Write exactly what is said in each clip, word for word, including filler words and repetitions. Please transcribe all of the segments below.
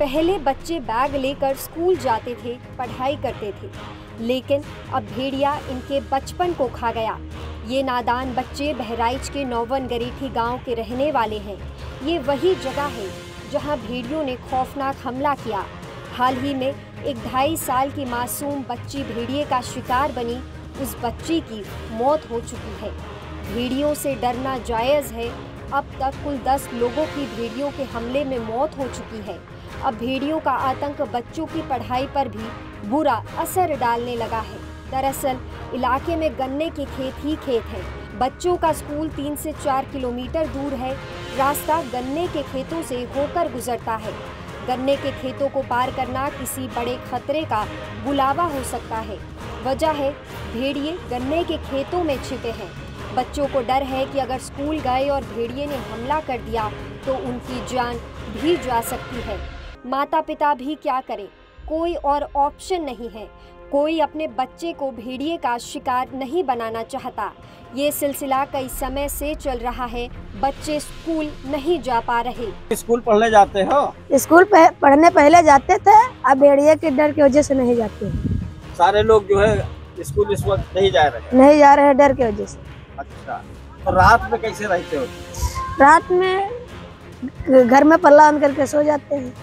पहले बच्चे बैग लेकर स्कूल जाते थे, पढ़ाई करते थे, लेकिन अब भेड़िया इनके बचपन को खा गया। ये नादान बच्चे बहराइच के नौवन गरेठी गांव के रहने वाले हैं। ये वही जगह है जहां भेड़ियों ने खौफनाक हमला किया। हाल ही में एक ढाई साल की मासूम बच्ची भेड़िए का शिकार बनी। उस बच्ची की मौत हो चुकी है। भेड़ियों से डरना जायज़ है। अब तक कुल दस लोगों की भेड़ियों के हमले में मौत हो चुकी है। अब भेड़ियों का आतंक बच्चों की पढ़ाई पर भी बुरा असर डालने लगा है। दरअसल इलाके में गन्ने के खेत ही खेत हैं। बच्चों का स्कूल तीन से चार किलोमीटर दूर है। रास्ता गन्ने के खेतों से होकर गुजरता है। गन्ने के खेतों को पार करना किसी बड़े खतरे का बुलावा हो सकता है। वजह है भेड़िए गन्ने के खेतों में छिपे हैं। बच्चों को डर है कि अगर स्कूल गए और भेड़िए ने हमला कर दिया तो उनकी जान भी जा सकती है। माता पिता भी क्या करें, कोई और ऑप्शन नहीं है। कोई अपने बच्चे को भेड़िए का शिकार नहीं बनाना चाहता। ये सिलसिला कई समय से चल रहा है। बच्चे स्कूल नहीं जा पा रहे। स्कूल पढ़ने जाते हो? स्कूल पढ़ने पहले जाते थे, अब भेड़िए के डर की वजह से नहीं जाते। सारे लोग जो है स्कूल इस वक्त नहीं जा रहे? नहीं जा रहे हैं डर की वजह से। अच्छा, तो रात में कैसे रहते हो? रात में घर में पल्ला बंद करके सो जाते हैं।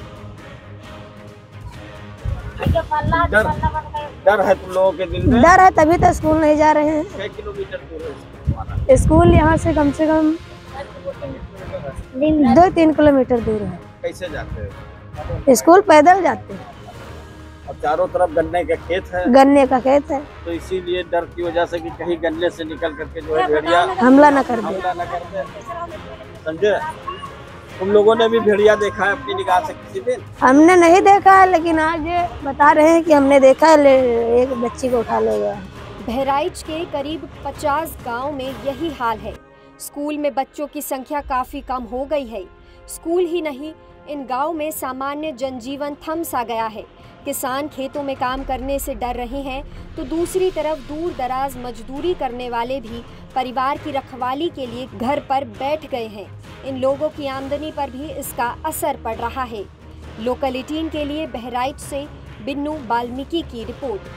डर डर है तुम लोगों के दिल में? डर है, तभी तो स्कूल नहीं जा रहे हैं। छह किलोमीटर दूर है स्कूल? स्कूल यहाँ से कम से कम दो तीन किलोमीटर दूर है। कैसे जाते हो? स्कूल पैदल जाते हैं। और चारों तरफ गन्ने का खेत है? गन्ने का खेत है, तो इसीलिए डर की वजह से कि कहीं गन्ने से निकल करके जो है भेड़िया हमला न कर दे। हमला न कर दे। समझे? तुम लोगों ने भी भेड़िया देखा है अपनी निगाह से किसी दिन? हमने नहीं देखा है, लेकिन आज बता रहे हैं कि हमने देखा है, एक बच्ची को उठा ले गया। बहराइच के करीब पचास गांव में यही हाल है। स्कूल में बच्चों की संख्या काफ़ी कम हो गई है। स्कूल ही नहीं, इन गांव में सामान्य जनजीवन थम सा गया है। किसान खेतों में काम करने से डर रहे हैं, तो दूसरी तरफ दूर दराज मजदूरी करने वाले भी परिवार की रखवाली के लिए घर पर बैठ गए हैं। इन लोगों की आमदनी पर भी इसका असर पड़ रहा है। लोकल एटीन के लिए बहराइच से बिन्नू बाल्मीकि की रिपोर्ट।